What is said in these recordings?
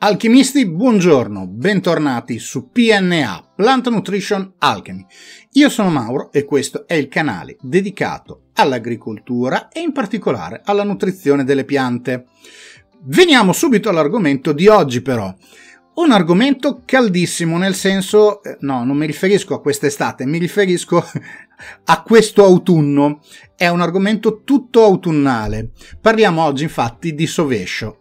Alchimisti, buongiorno, bentornati su PNA, Plant Nutrition Alchemy. Io sono Mauro e questo è il canale dedicato all'agricoltura e in particolare alla nutrizione delle piante. Veniamo subito all'argomento di oggi però. Un argomento caldissimo, nel senso, no, non mi riferisco a quest'estate, mi riferisco a questo autunno. È un argomento tutto autunnale. Parliamo oggi infatti di sovescio.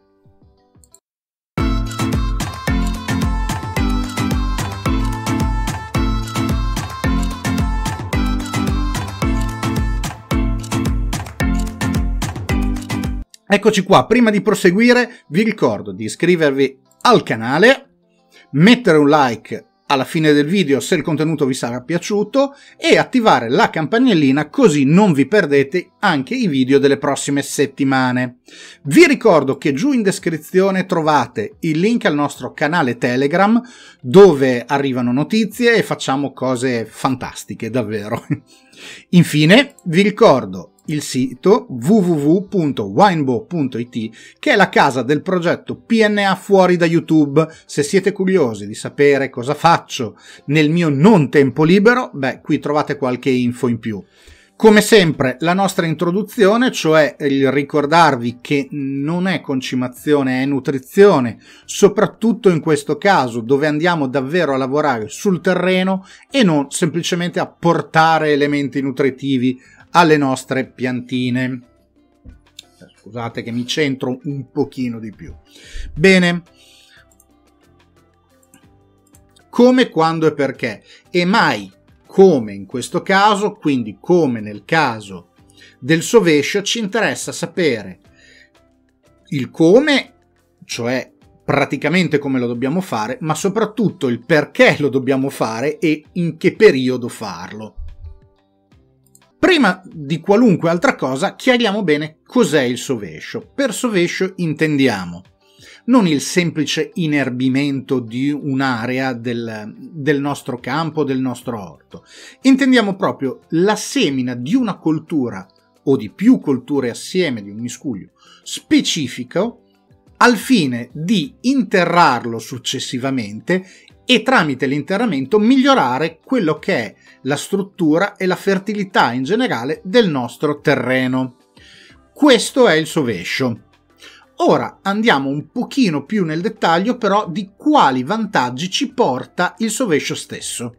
Eccoci qua, prima di proseguire vi ricordo di iscrivervi al canale, mettere un like alla fine del video se il contenuto vi sarà piaciuto e attivare la campanellina così non vi perdete anche i video delle prossime settimane. Vi ricordo che giù in descrizione trovate il link al nostro canale Telegram dove arrivano notizie e facciamo cose fantastiche, davvero. Infine vi ricordo il sito www.winebow.it che è la casa del progetto PNA fuori da YouTube. Se siete curiosi di sapere cosa faccio nel mio non tempo libero, beh, qui trovate qualche info in più. Come sempre la nostra introduzione, cioè il ricordarvi che non è concimazione, è nutrizione, soprattutto in questo caso dove andiamo davvero a lavorare sul terreno e non semplicemente a portare elementi nutritivi alle nostre piantine. Scusate che mi centro un pochino di più. Bene. Come, quando e perché? E mai come in questo caso, quindi come nel caso del sovescio, ci interessa sapere il come, cioè praticamente come lo dobbiamo fare, ma soprattutto il perché lo dobbiamo fare e in che periodo farlo. Prima di qualunque altra cosa, chiariamo bene cos'è il sovescio. Per sovescio intendiamo non il semplice inerbimento di un'area del nostro campo, del nostro orto. Intendiamo proprio la semina di una coltura o di più colture assieme, di un miscuglio specifico, al fine di interrarlo successivamente e tramite l'interramento migliorare quello che è la struttura e la fertilità in generale del nostro terreno. Questo è il sovescio. Ora andiamo un pochino più nel dettaglio però di quali vantaggi ci porta il sovescio stesso.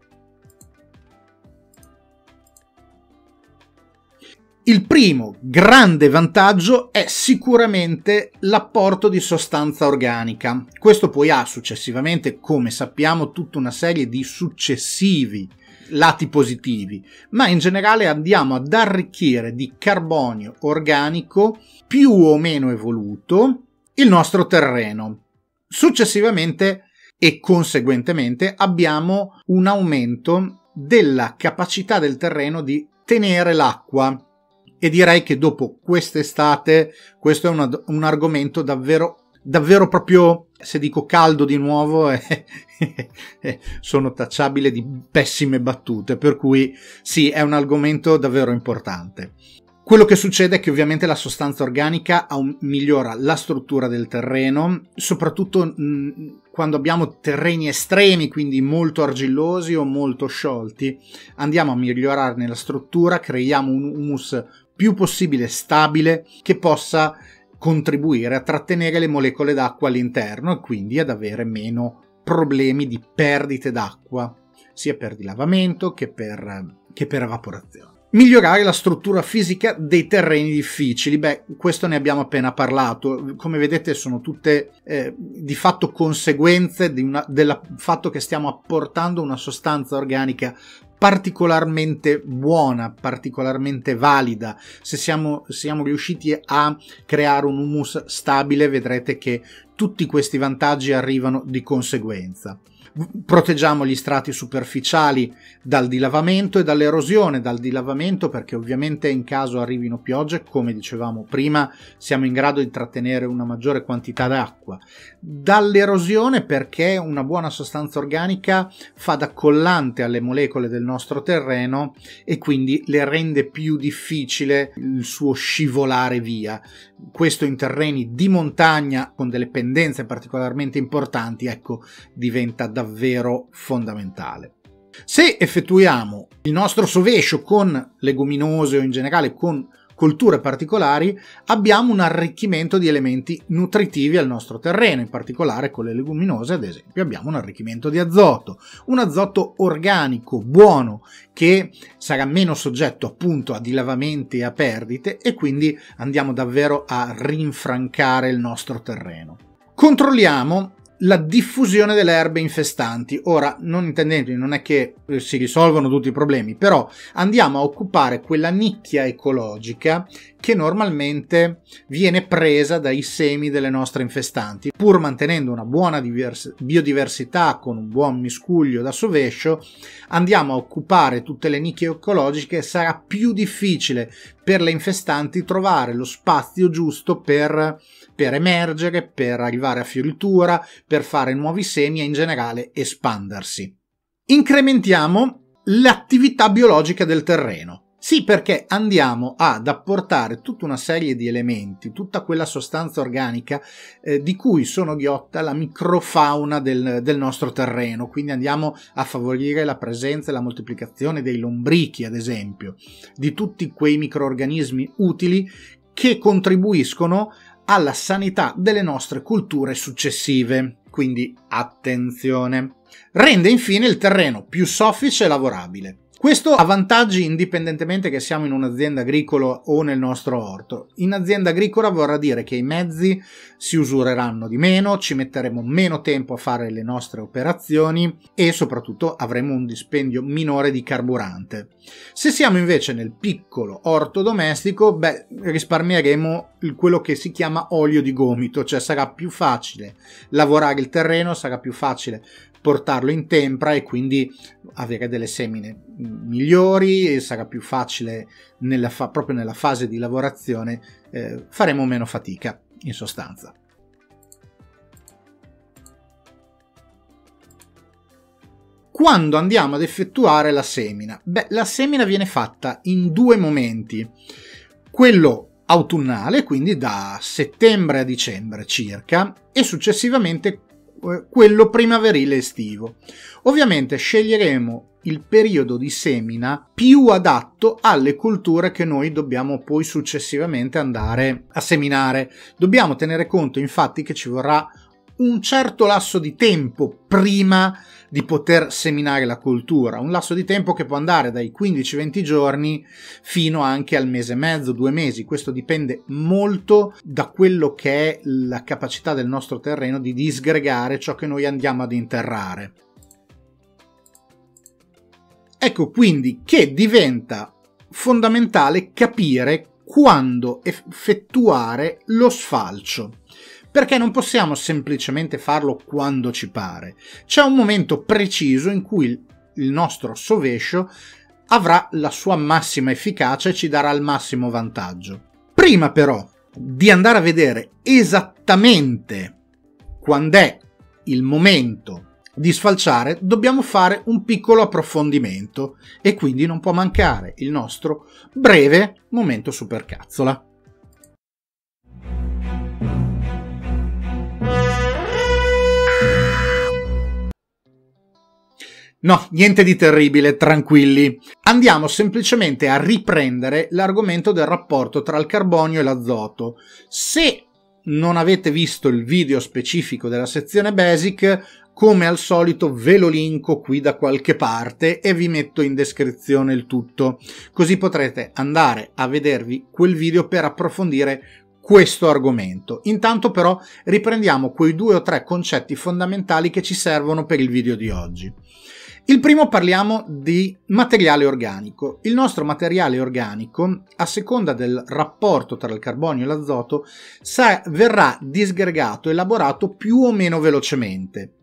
Il primo grande vantaggio è sicuramente l'apporto di sostanza organica. Questo poi ha successivamente, come sappiamo, tutta una serie di successivi lati positivi, ma in generale andiamo ad arricchire di carbonio organico più o meno evoluto il nostro terreno. Successivamente e conseguentemente abbiamo un aumento della capacità del terreno di tenere l'acqua. E direi che dopo quest'estate questo è un argomento davvero proprio, se dico caldo di nuovo, sono tacciabile di pessime battute, per cui sì, è un argomento davvero importante. Quello che succede è che ovviamente la sostanza organica migliora la struttura del terreno, soprattutto quando abbiamo terreni estremi, quindi molto argillosi o molto sciolti. Andiamo a migliorarne la struttura, creiamo un humus più possibile stabile che possa contribuire a trattenere le molecole d'acqua all'interno e quindi ad avere meno problemi di perdite d'acqua, sia per dilavamento che per evaporazione. Migliorare la struttura fisica dei terreni difficili, beh, questo ne abbiamo appena parlato. Come vedete sono tutte di fatto conseguenze del fatto che stiamo apportando una sostanza organica particolarmente buona, particolarmente valida. Se siamo riusciti a creare un humus stabile, vedrete che tutti questi vantaggi arrivano di conseguenza. Proteggiamo gli strati superficiali dal dilavamento e dall'erosione. Dal dilavamento perché ovviamente in caso arrivino piogge, come dicevamo prima, siamo in grado di trattenere una maggiore quantità d'acqua. Dall'erosione perché una buona sostanza organica fa da collante alle molecole del nostro terreno e quindi le rende più difficile il suo scivolare via. Questo in terreni di montagna con delle pendenze particolarmente importanti, ecco, diventa davvero fondamentale. Se effettuiamo il nostro sovescio con leguminose o in generale con colture particolari, abbiamo un arricchimento di elementi nutritivi al nostro terreno, in particolare con le leguminose, ad esempio, abbiamo un arricchimento di azoto, un azoto organico buono che sarà meno soggetto appunto a dilavamenti e a perdite e quindi andiamo davvero a rinfrancare il nostro terreno. Controlliamo la diffusione delle erbe infestanti. Ora, non intendendomi, non è che si risolvono tutti i problemi, però andiamo a occupare quella nicchia ecologica che normalmente viene presa dai semi delle nostre infestanti. Pur mantenendo una buona biodiversità con un buon miscuglio da sovescio, andiamo a occupare tutte le nicchie ecologiche e sarà più difficile per le infestanti trovare lo spazio giusto per emergere, per arrivare a fioritura, per fare nuovi semi e in generale espandersi. Incrementiamo l'attività biologica del terreno. Sì, perché andiamo ad apportare tutta una serie di elementi, tutta quella sostanza organica di cui sono ghiotta la microfauna del nostro terreno, quindi andiamo a favorire la presenza e la moltiplicazione dei lombrichi, ad esempio, di tutti quei microrganismi utili che contribuiscono alla sanità delle nostre culture successive. Quindi attenzione. Rende infine il terreno più soffice e lavorabile. Questo ha vantaggi indipendentemente che siamo in un'azienda agricola o nel nostro orto. In azienda agricola vorrà dire che i mezzi si usureranno di meno, ci metteremo meno tempo a fare le nostre operazioni e soprattutto avremo un dispendio minore di carburante. Se siamo invece nel piccolo orto domestico, risparmieremo quello che si chiama olio di gomito, cioè sarà più facile lavorare il terreno, sarà più facile portarlo in tempra e quindi avere delle semine migliori e sarà più facile proprio nella fase di lavorazione, faremo meno fatica in sostanza. Quando andiamo ad effettuare la semina? La semina viene fatta in due momenti. Quello autunnale, quindi da settembre a dicembre circa, e successivamente quello primaverile estivo. Ovviamente sceglieremo il periodo di semina più adatto alle colture che noi dobbiamo poi successivamente andare a seminare. Dobbiamo tenere conto infatti che ci vorrà un certo lasso di tempo prima di poter seminare la coltura, un lasso di tempo che può andare dai 15-20 giorni fino anche al mese e mezzo, 2 mesi. Questo dipende molto da quello che è la capacità del nostro terreno di disgregare ciò che noi andiamo ad interrare. Ecco quindi che diventa fondamentale capire quando effettuare lo sfalcio. Perché non possiamo semplicemente farlo quando ci pare. C'è un momento preciso in cui il nostro sovescio avrà la sua massima efficacia e ci darà il massimo vantaggio. Prima però di andare a vedere esattamente quando è il momento di sfalciare, dobbiamo fare un piccolo approfondimento e quindi non può mancare il nostro breve momento supercazzola. No, niente di terribile, tranquilli. Andiamo semplicemente a riprendere l'argomento del rapporto tra il carbonio e l'azoto. Se non avete visto il video specifico della sezione Basic, come al solito ve lo linko qui da qualche parte e vi metto in descrizione il tutto, così potrete andare a vedervi quel video per approfondire questo argomento. Intanto però riprendiamo quei 2 o 3 concetti fondamentali che ci servono per il video di oggi. Il primo, parliamo di materiale organico. Il nostro materiale organico, a seconda del rapporto tra il carbonio e l'azoto, verrà disgregato e elaborato più o meno velocemente.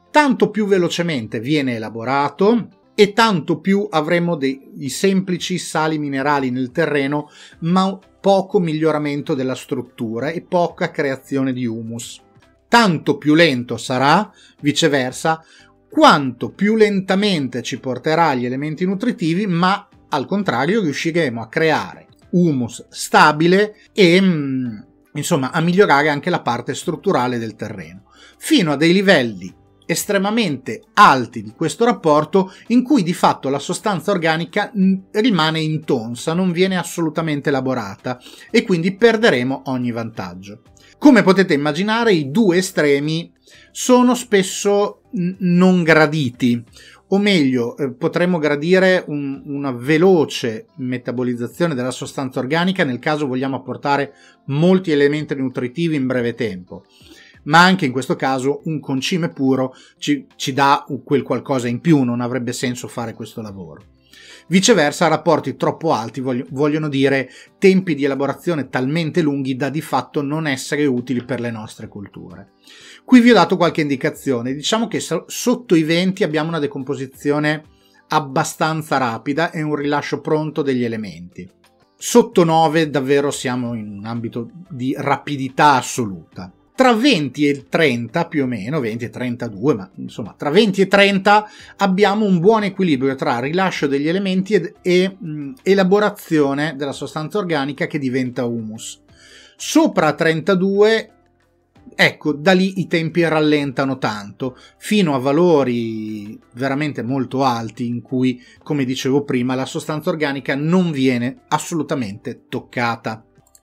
tanto più velocemente viene elaborato e tanto più avremo dei semplici sali minerali nel terreno, ma poco miglioramento della struttura e poca creazione di humus. Tanto più lento sarà, viceversa, quanto più lentamente ci porterà gli elementi nutritivi, ma al contrario riusciremo a creare humus stabile e insomma a migliorare anche la parte strutturale del terreno, fino a dei livelli estremamente alti di questo rapporto in cui di fatto la sostanza organica rimane intonsa, non viene assolutamente elaborata e quindi perderemo ogni vantaggio. Come potete immaginare, i due estremi sono spesso non graditi, o meglio, potremmo gradire una veloce metabolizzazione della sostanza organica nel caso vogliamo apportare molti elementi nutritivi in breve tempo. Ma anche in questo caso un concime puro ci dà quel qualcosa in più, non avrebbe senso fare questo lavoro. Viceversa, rapporti troppo alti vogliono dire tempi di elaborazione talmente lunghi da di fatto non essere utili per le nostre culture. Qui vi ho dato qualche indicazione, diciamo che sotto i 20 abbiamo una decomposizione abbastanza rapida e un rilascio pronto degli elementi. Sotto 9 davvero siamo in un ambito di rapidità assoluta. Tra 20 e 30 più o meno, 20 e 32, ma insomma tra 20 e 30 abbiamo un buon equilibrio tra rilascio degli elementi e elaborazione della sostanza organica che diventa humus. Sopra 32, ecco, da lì i tempi rallentano tanto, fino a valori veramente molto alti in cui, come dicevo prima, la sostanza organica non viene assolutamente toccata.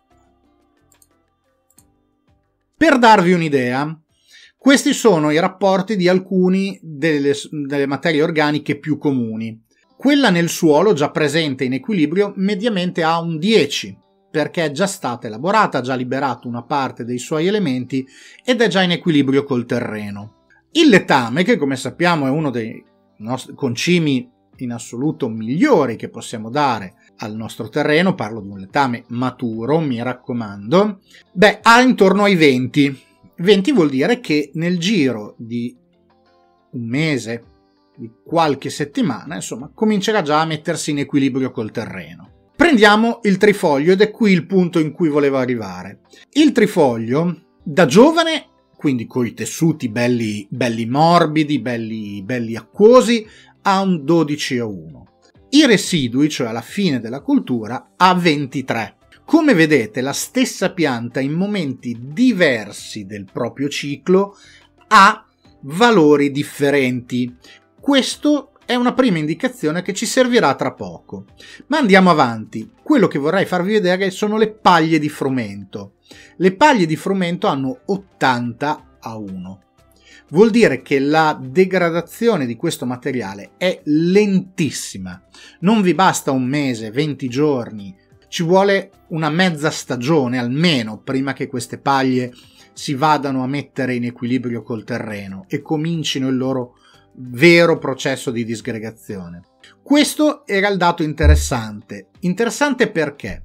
Per darvi un'idea, questi sono i rapporti di alcune delle materie organiche più comuni. Quella nel suolo, già presente in equilibrio, mediamente ha un 10, perché è già stata elaborata, ha già liberato una parte dei suoi elementi ed è già in equilibrio col terreno. Il letame, che come sappiamo è uno dei nostri concimi in assoluto migliori che possiamo dare al nostro terreno, parlo di un letame maturo, mi raccomando, ha intorno ai 20. 20 vuol dire che nel giro di un mese, di qualche settimana, insomma, comincerà già a mettersi in equilibrio col terreno. Prendiamo il trifoglio ed è qui il punto in cui volevo arrivare. Il trifoglio, da giovane, quindi coi tessuti belli morbidi, belli acquosi, ha un 12:1. I residui, cioè alla fine della cultura, ha 23. Come vedete, la stessa pianta in momenti diversi del proprio ciclo ha valori differenti. Questo è una prima indicazione che ci servirà tra poco. Ma andiamo avanti. Quello che vorrei farvi vedere sono le paglie di frumento. Le paglie di frumento hanno 80:1. Vuol dire che la degradazione di questo materiale è lentissima. Non vi basta un mese, 20 giorni, ci vuole una mezza stagione almeno prima che queste paglie si vadano a mettere in equilibrio col terreno e comincino il loro vero processo di disgregazione. Questo era il dato interessante. Interessante perché?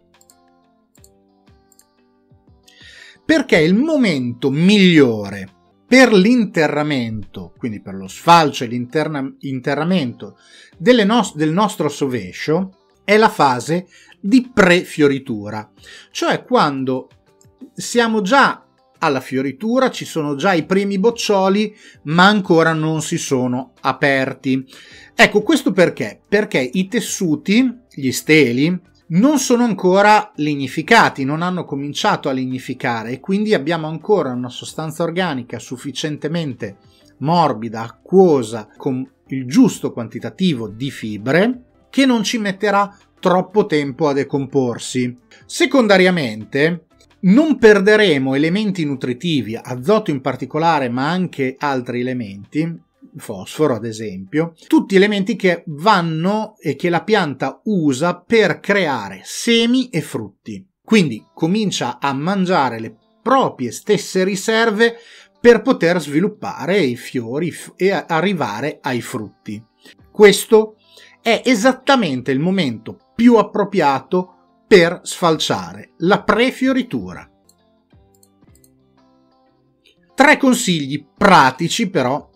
Perché il momento migliore per l'interramento, quindi per lo sfalcio e l'interramento del nostro sovescio, è la fase di prefioritura, cioè quando siamo già alla fioritura, ci sono già i primi boccioli, ma ancora non si sono aperti. Ecco, questo perché? Perché i tessuti, gli steli, non sono ancora lignificati, non hanno cominciato a lignificare e quindi abbiamo ancora una sostanza organica sufficientemente morbida, acquosa, con il giusto quantitativo di fibre, che non ci metterà troppo tempo a decomporsi. Secondariamente, non perderemo elementi nutritivi, azoto in particolare, ma anche altri elementi, fosforo ad esempio, tutti elementi che vanno e che la pianta usa per creare semi e frutti. Quindi comincia a mangiare le proprie stesse riserve per poter sviluppare i fiori e arrivare ai frutti. Questo è esattamente il momento più appropriato per sfalciare, la prefioritura. 3 consigli pratici però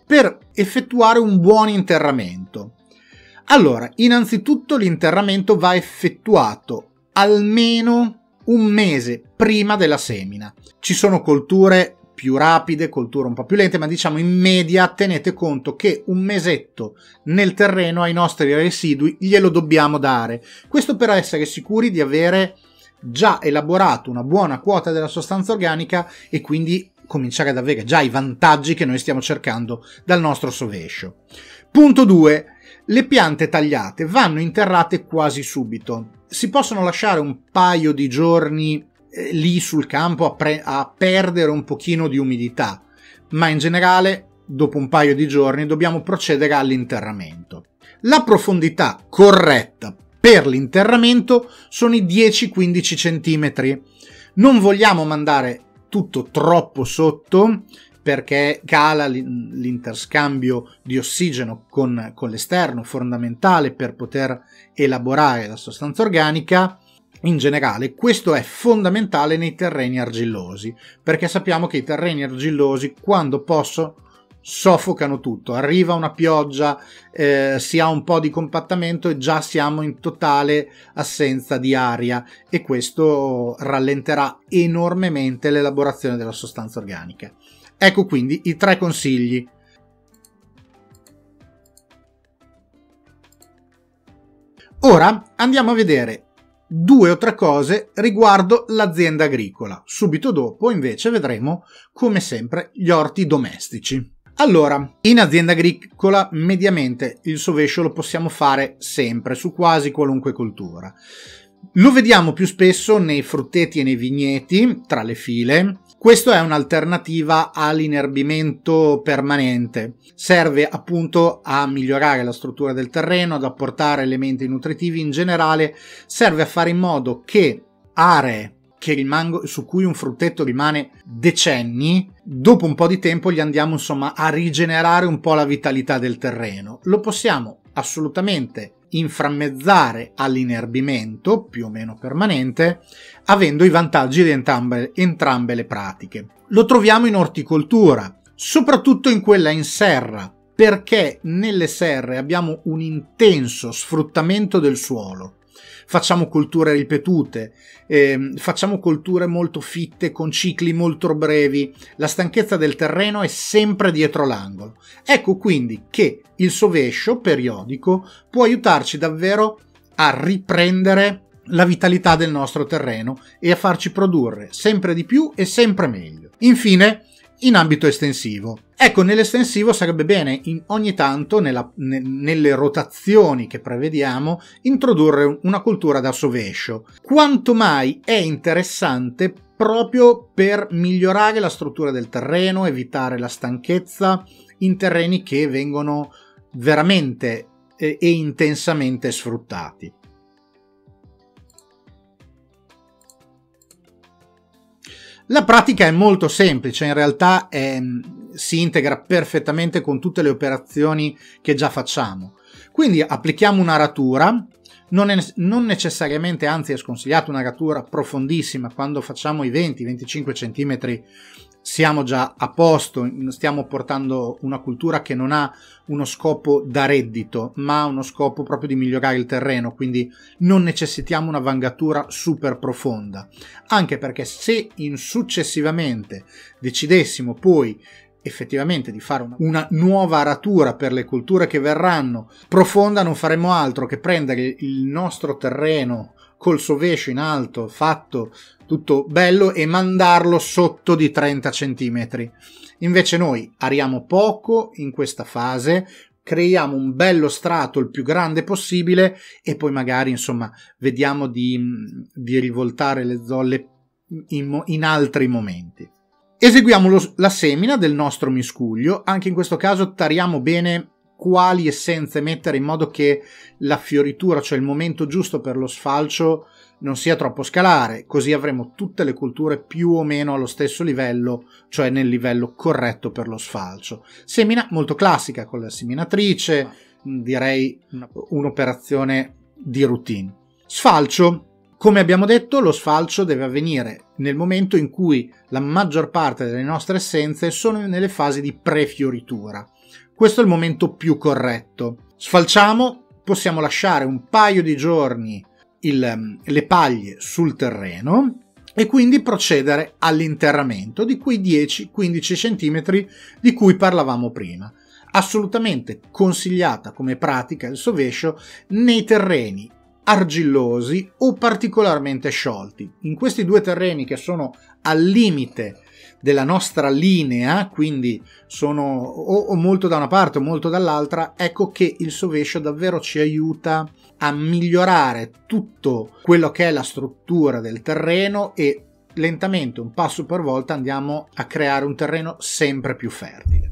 per effettuare un buon interramento. Allora, innanzitutto l'interramento va effettuato almeno un mese prima della semina. Ci sono colture più rapide, colture un po' più lente, ma diciamo in media tenete conto che un mesetto nel terreno ai nostri residui glielo dobbiamo dare. Questo per essere sicuri di avere già elaborato una buona quota della sostanza organica e quindi cominciare ad avere già i vantaggi che noi stiamo cercando dal nostro sovescio. Punto 2. Le piante tagliate vanno interrate quasi subito. Si possono lasciare un paio di giorni lì sul campo a perdere un pochino di umidità, ma in generale dopo un paio di giorni dobbiamo procedere all'interramento. La profondità corretta per l'interramento sono i 10-15 cm. Non vogliamo mandare tutto troppo sotto perché cala l'interscambio di ossigeno con l'esterno, fondamentale per poter elaborare la sostanza organica. In generale, questo è fondamentale nei terreni argillosi, perché sappiamo che i terreni argillosi, quando possono, soffocano tutto. Arriva una pioggia, si ha un po' di compattamento e già siamo in totale assenza di aria, e questo rallenterà enormemente l'elaborazione della sostanza organica. Ecco quindi i 3 consigli. Ora andiamo a vedere 2 o 3 cose riguardo l'azienda agricola. Subito dopo invece vedremo, come sempre, gli orti domestici. Allora, in azienda agricola mediamente il sovescio lo possiamo fare sempre su quasi qualunque coltura. Lo vediamo più spesso nei frutteti e nei vigneti, tra le file. Questo è un'alternativa all'inerbimento permanente. Serve appunto a migliorare la struttura del terreno, ad apportare elementi nutritivi. In generale serve a fare in modo che aree su cui un frutteto rimane decenni, dopo un po' di tempo gli andiamo insomma a rigenerare un po' la vitalità del terreno. Lo possiamo assolutamente inframmezzare all'inerbimento più o meno permanente, avendo i vantaggi di entrambe le pratiche. Lo troviamo in orticoltura, soprattutto in quella in serra, perché nelle serre abbiamo un intenso sfruttamento del suolo. Facciamo colture ripetute, facciamo colture molto fitte con cicli molto brevi, la stanchezza del terreno è sempre dietro l'angolo. Ecco quindi che il sovescio periodico può aiutarci davvero a riprendere la vitalità del nostro terreno e a farci produrre sempre di più e sempre meglio. Infine, in ambito estensivo. Ecco, nell'estensivo sarebbe bene ogni tanto, nelle rotazioni che prevediamo, introdurre una coltura da sovescio. Quanto mai è interessante proprio per migliorare la struttura del terreno, evitare la stanchezza in terreni che vengono veramente e intensamente sfruttati. La pratica è molto semplice, in realtà si integra perfettamente con tutte le operazioni che già facciamo. Quindi applichiamo un'aratura, non necessariamente, anzi è sconsigliato un'aratura profondissima. Quando facciamo i 20-25 cm siamo già a posto, stiamo portando una cultura che non ha uno scopo da reddito, ma uno scopo proprio di migliorare il terreno, quindi non necessitiamo una vangatura super profonda, anche perché se successivamente decidessimo poi effettivamente di fare una nuova aratura per le colture che verranno profonda, non faremo altro che prendere il nostro terreno col sovescio in alto, fatto tutto bello, e mandarlo sotto di 30 cm. Invece noi ariamo poco in questa fase, creiamo un bello strato il più grande possibile e poi magari insomma vediamo di rivoltare le zolle in altri momenti. Eseguiamo la semina del nostro miscuglio. Anche in questo caso tariamo bene quali essenze mettere in modo che la fioritura, cioè il momento giusto per lo sfalcio, non sia troppo scalare, così avremo tutte le colture più o meno allo stesso livello, cioè nel livello corretto per lo sfalcio. Semina molto classica con la seminatrice, direi un'operazione di routine. Sfalcio. Come abbiamo detto, lo sfalcio deve avvenire nel momento in cui la maggior parte delle nostre essenze sono nelle fasi di prefioritura. questo è il momento più corretto. Sfalciamo, possiamo lasciare un paio di giorni le paglie sul terreno e quindi procedere all'interramento di quei 10-15 cm di cui parlavamo prima. Assolutamente consigliata come pratica il sovescio nei terreni argillosi o particolarmente sciolti. In questi due terreni che sono al limite della nostra linea, quindi sono o molto da una parte o molto dall'altra, ecco che il sovescio davvero ci aiuta a migliorare tutto quello che è la struttura del terreno e lentamente, un passo per volta, andiamo a creare un terreno sempre più fertile.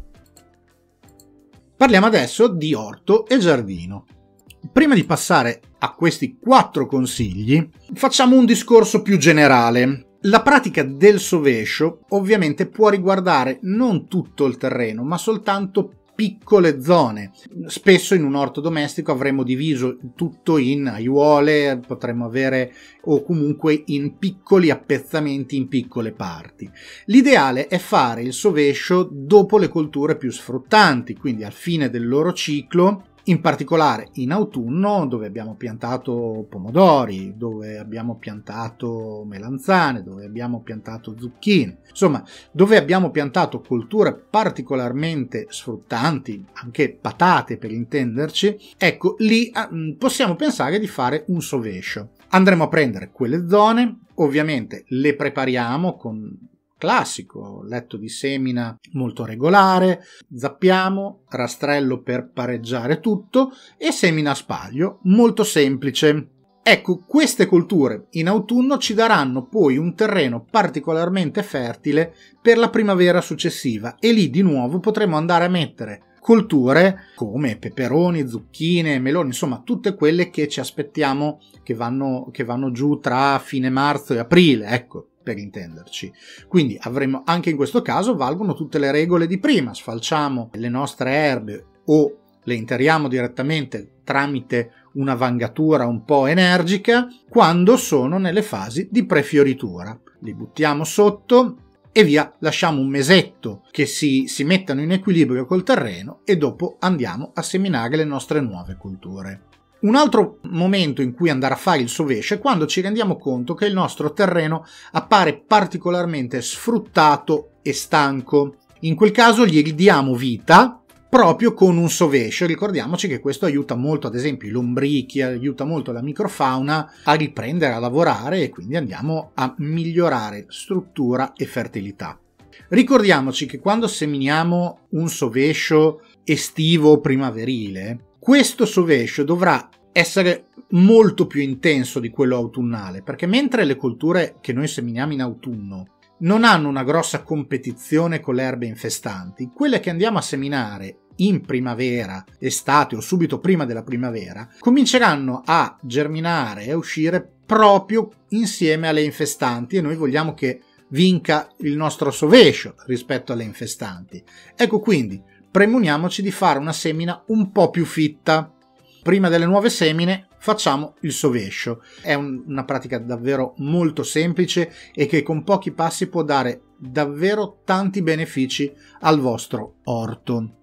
Parliamo adesso di orto e giardino. Prima di passare a questi 4 consigli, facciamo un discorso più generale. La pratica del sovescio ovviamente può riguardare non tutto il terreno, ma soltanto piccole zone. Spesso in un orto domestico avremo diviso tutto in aiuole, potremmo avere o comunque in piccoli appezzamenti, in piccole parti. L'ideale è fare il sovescio dopo le colture più sfruttanti, quindi al fine del loro ciclo, in particolare in autunno, dove abbiamo piantato pomodori, dove abbiamo piantato melanzane, dove abbiamo piantato zucchine, insomma, dove abbiamo piantato colture particolarmente sfruttanti, anche patate per intenderci, ecco, lì possiamo pensare di fare un sovescio. Andremo a prendere quelle zone, ovviamente le prepariamo con classico letto di semina molto regolare, zappiamo, rastrello per pareggiare tutto e semina a spaglio, molto semplice. Ecco, queste colture in autunno ci daranno poi un terreno particolarmente fertile per la primavera successiva e lì di nuovo potremo andare a mettere colture come peperoni, zucchine, meloni, insomma tutte quelle che ci aspettiamo che vanno giù tra fine marzo e aprile, ecco, per intenderci. Quindi avremo, anche in questo caso valgono tutte le regole di prima, sfalciamo le nostre erbe o le interiamo direttamente tramite una vangatura un po' energica quando sono nelle fasi di prefioritura. Li buttiamo sotto e via, lasciamo un mesetto che si mettano in equilibrio col terreno e dopo andiamo a seminare le nostre nuove colture. Un altro momento in cui andare a fare il sovescio è quando ci rendiamo conto che il nostro terreno appare particolarmente sfruttato e stanco. In quel caso gli ridiamo vita proprio con un sovescio. Ricordiamoci che questo aiuta molto, ad esempio, i lombrichi, aiuta molto la microfauna a riprendere a lavorare e quindi andiamo a migliorare struttura e fertilità. Ricordiamoci che quando seminiamo un sovescio estivo o primaverile, questo sovescio dovrà essere molto più intenso di quello autunnale, perché mentre le colture che noi seminiamo in autunno non hanno una grossa competizione con le erbe infestanti, quelle che andiamo a seminare in primavera, estate o subito prima della primavera, cominceranno a germinare e a uscire proprio insieme alle infestanti e noi vogliamo che vinca il nostro sovescio rispetto alle infestanti. Ecco, quindi premuniamoci di fare una semina un po' più fitta. Prima delle nuove semine facciamo il sovescio. È una pratica davvero molto semplice e che con pochi passi può dare davvero tanti benefici al vostro orto.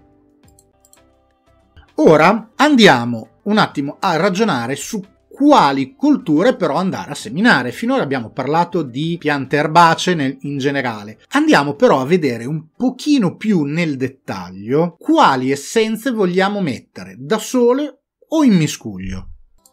Ora andiamo un attimo a ragionare su quali colture però andare a seminare. Finora abbiamo parlato di piante erbacee in generale. Andiamo però a vedere un pochino più nel dettaglio quali essenze vogliamo mettere, da sole o in miscuglio.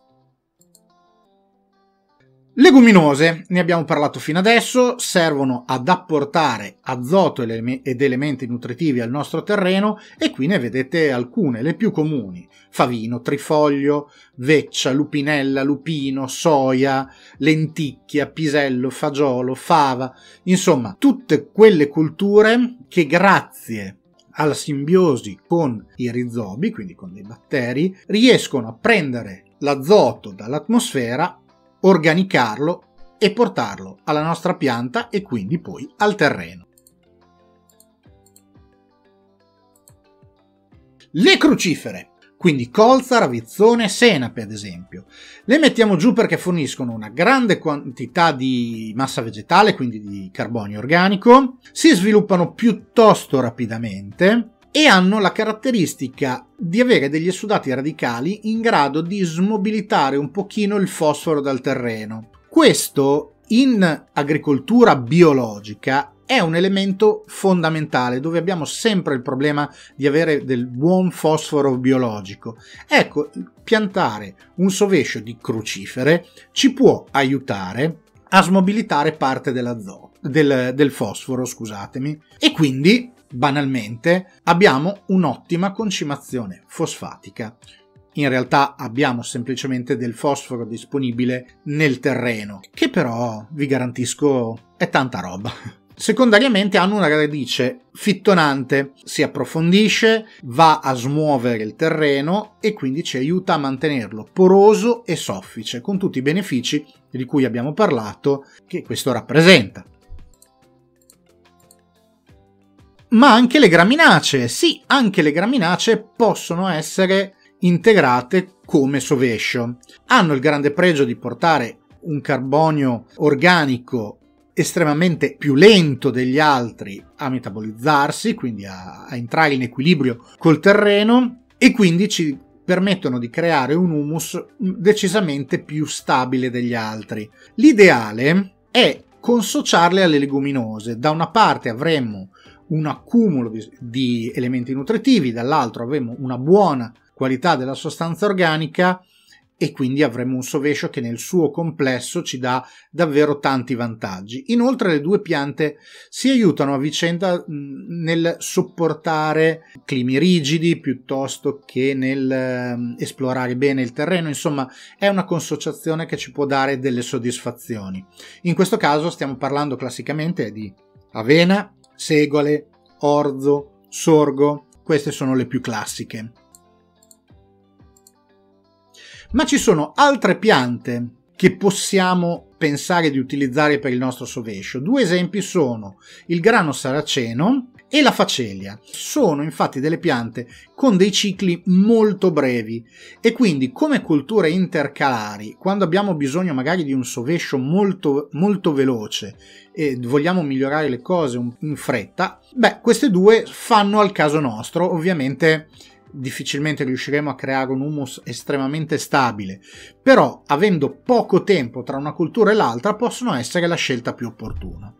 Leguminose, ne abbiamo parlato fino adesso, servono ad apportare azoto ed elementi nutritivi al nostro terreno e qui ne vedete alcune, le più comuni: favino, trifoglio, veccia, lupinella, lupino, soia, lenticchia, pisello, fagiolo, fava, insomma tutte quelle colture che grazie alla simbiosi con i rizobi, quindi con dei batteri, riescono a prendere l'azoto dall'atmosfera, organicarlo e portarlo alla nostra pianta e quindi poi al terreno. Le crucifere, quindi colza, ravizzone, senape ad esempio, le mettiamo giù perché forniscono una grande quantità di massa vegetale, quindi di carbonio organico, si sviluppano piuttosto rapidamente e hanno la caratteristica di avere degli esudati radicali in grado di smobilitare un pochino il fosforo dal terreno. Questo in agricoltura biologica è un elemento fondamentale, dove abbiamo sempre il problema di avere del buon fosforo biologico. Ecco, piantare un sovescio di crucifere ci può aiutare a smobilitare parte del fosforo, scusatemi, e quindi banalmente abbiamo un'ottima concimazione fosfatica. In realtà abbiamo semplicemente del fosforo disponibile nel terreno, che però vi garantisco è tanta roba. Secondariamente hanno una radice fittonante, si approfondisce, va a smuovere il terreno e quindi ci aiuta a mantenerlo poroso e soffice, con tutti i benefici di cui abbiamo parlato che questo rappresenta. Ma anche le graminacee, sì, anche le graminacee possono essere integrate come sovescio. Hanno il grande pregio di portare un carbonio organico estremamente più lento degli altri a metabolizzarsi, quindi a entrare in equilibrio col terreno, e quindi ci permettono di creare un humus decisamente più stabile degli altri. L'ideale è consociarle alle leguminose. Da una parte avremmo un accumulo di elementi nutritivi, dall'altro avremo una buona qualità della sostanza organica e quindi avremo un sovescio che nel suo complesso ci dà davvero tanti vantaggi. Inoltre le due piante si aiutano a vicenda nel sopportare climi rigidi piuttosto che nel esplorare bene il terreno. Insomma, è una consociazione che ci può dare delle soddisfazioni. In questo caso stiamo parlando classicamente di avena, segale, orzo, sorgo. Queste sono le più classiche. Ma ci sono altre piante che possiamo pensare di utilizzare per il nostro sovescio. Due esempi sono il grano saraceno e la facelia. Sono infatti delle piante con dei cicli molto brevi e quindi come colture intercalari, quando abbiamo bisogno magari di un sovescio molto, molto veloce e vogliamo migliorare le cose in fretta, queste due fanno al caso nostro. Ovviamente difficilmente riusciremo a creare un humus estremamente stabile, però avendo poco tempo tra una cultura e l'altra possono essere la scelta più opportuna.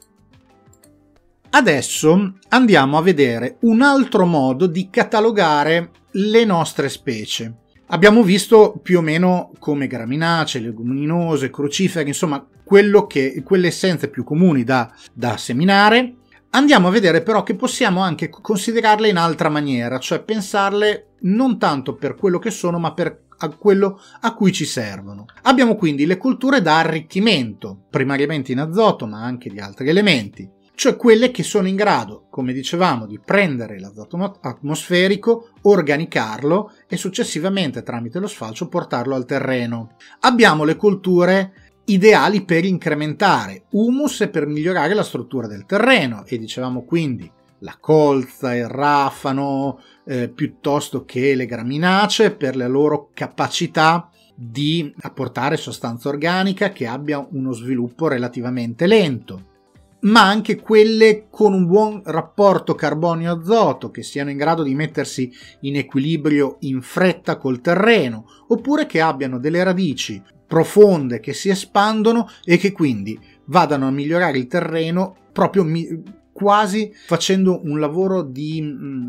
Adesso andiamo a vedere un altro modo di catalogare le nostre specie. Abbiamo visto più o meno come graminacee, leguminose, cruciferi, insomma quelle essenze più comuni da seminare. Andiamo a vedere però che possiamo anche considerarle in altra maniera, cioè pensarle non tanto per quello che sono, ma per quello a cui ci servono. Abbiamo quindi le culture da arricchimento, primariamente in azoto, ma anche di altri elementi, cioè quelle che sono in grado, come dicevamo, di prendere l'azoto atmosferico, organicarlo e successivamente tramite lo sfalcio portarlo al terreno. Abbiamo le culture ideali per incrementare humus e per migliorare la struttura del terreno, e dicevamo quindi la colza, il rafano, piuttosto che le graminacee, per la loro capacità di apportare sostanza organica che abbia uno sviluppo relativamente lento, ma anche quelle con un buon rapporto carbonio-azoto, che siano in grado di mettersi in equilibrio in fretta col terreno, oppure che abbiano delle radici profonde che si espandono e che quindi vadano a migliorare il terreno proprio quasi facendo un lavoro di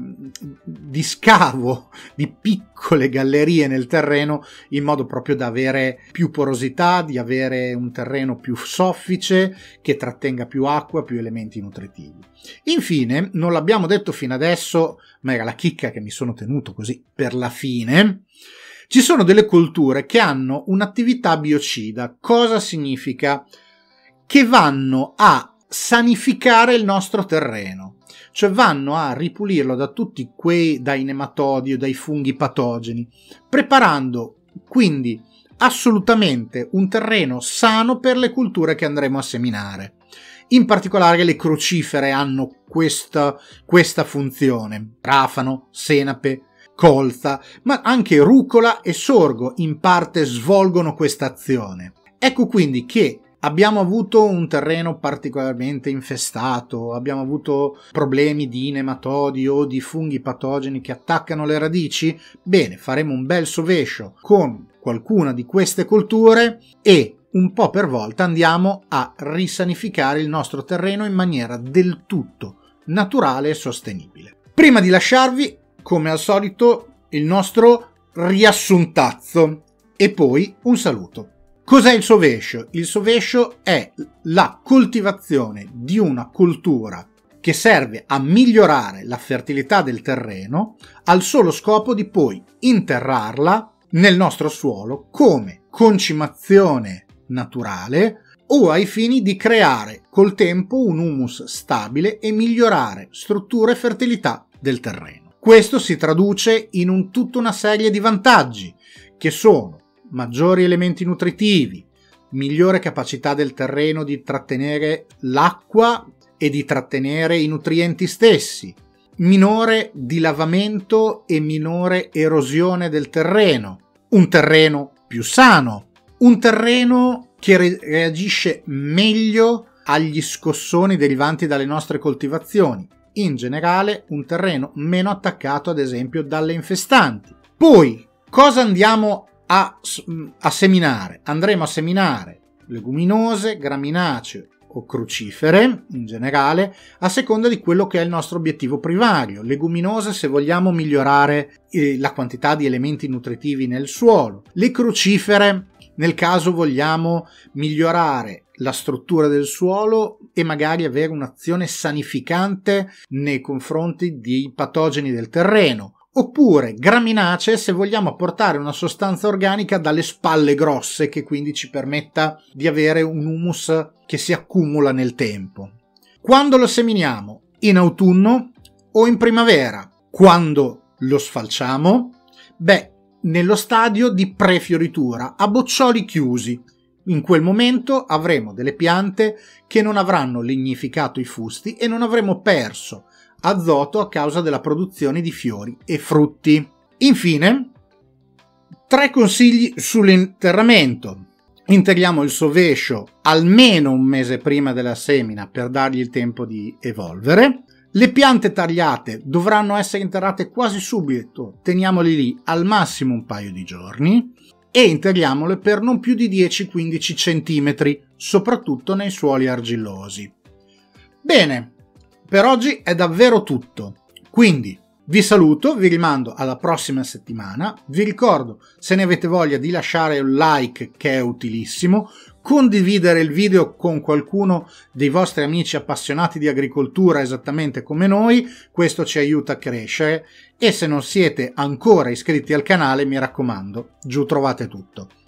scavo di piccole gallerie nel terreno, in modo proprio da avere più porosità, di avere un terreno più soffice che trattenga più acqua, più elementi nutritivi. Infine, non l'abbiamo detto fino adesso, ma era la chicca che mi sono tenuto così per la fine, ci sono delle colture che hanno un'attività biocida. Cosa significa? Che vanno a sanificare il nostro terreno, cioè vanno a ripulirlo dai nematodi o dai funghi patogeni, preparando quindi assolutamente un terreno sano per le culture che andremo a seminare. In particolare le crucifere hanno questa funzione: rafano, senape, colza, ma anche rucola e sorgo in parte svolgono questa azione. Ecco quindi che abbiamo avuto un terreno particolarmente infestato, abbiamo avuto problemi di nematodi o di funghi patogeni che attaccano le radici, bene, faremo un bel sovescio con qualcuna di queste colture e un po' per volta andiamo a risanificare il nostro terreno in maniera del tutto naturale e sostenibile. Prima di lasciarvi, come al solito, il nostro riassuntazzo e poi un saluto. Cos'è il sovescio? Il sovescio è la coltivazione di una coltura che serve a migliorare la fertilità del terreno al solo scopo di poi interrarla nel nostro suolo come concimazione naturale o ai fini di creare col tempo un humus stabile e migliorare struttura e fertilità del terreno. Questo si traduce in tutta una serie di vantaggi che sono maggiori elementi nutritivi, migliore capacità del terreno di trattenere l'acqua e di trattenere i nutrienti stessi, minore dilavamento e minore erosione del terreno, un terreno più sano, un terreno che reagisce meglio agli scossoni derivanti dalle nostre coltivazioni, in generale un terreno meno attaccato ad esempio dalle infestanti. Poi, cosa andiamo a seminare? Andremo a seminare leguminose, graminacee o crucifere in generale a seconda di quello che è il nostro obiettivo primario. Leguminose se vogliamo migliorare la quantità di elementi nutritivi nel suolo, le crucifere nel caso vogliamo migliorare la struttura del suolo e magari avere un'azione sanificante nei confronti dei patogeni del terreno. Oppure graminacee se vogliamo apportare una sostanza organica dalle spalle grosse che quindi ci permetta di avere un humus che si accumula nel tempo. Quando lo seminiamo? In autunno o in primavera? Quando lo sfalciamo? Nello stadio di prefioritura, a boccioli chiusi. In quel momento avremo delle piante che non avranno lignificato i fusti e non avremo perso azoto a causa della produzione di fiori e frutti. Infine, 3 consigli sull'interramento. Integriamo il sovescio almeno un mese prima della semina per dargli il tempo di evolvere. Le piante tagliate dovranno essere interrate quasi subito, teniamole lì al massimo un paio di giorni e integriamole per non più di 10-15 cm, soprattutto nei suoli argillosi. Bene, per oggi è davvero tutto, quindi vi saluto, vi rimando alla prossima settimana, vi ricordo se ne avete voglia di lasciare un like che è utilissimo, condividere il video con qualcuno dei vostri amici appassionati di agricoltura esattamente come noi, questo ci aiuta a crescere e se non siete ancora iscritti al canale mi raccomando, giù trovate tutto.